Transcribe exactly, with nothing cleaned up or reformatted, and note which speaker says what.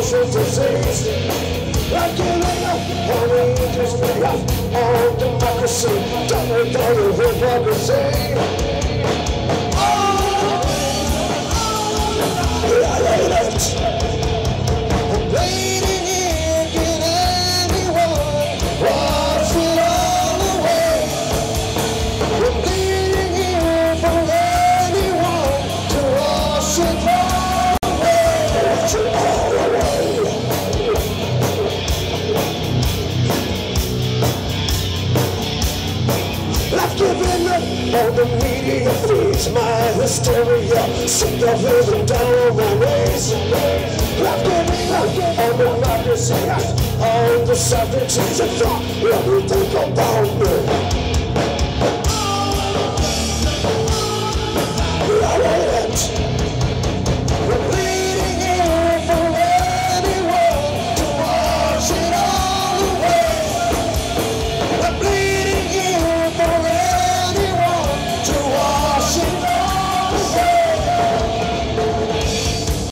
Speaker 1: social disease. Like giving up on religious payoff on democracy. Double down on hypocrisy. Oh, I hate it. I'm waiting here, can anyone wash it all away? I'm waiting here for anyone to wash it all away. Wash it all away. I've given up on the media feeds, my hysteria, sick of living down on my knees. I've given up on democracy, on the sovereignties of thought, everything about me. I hate it.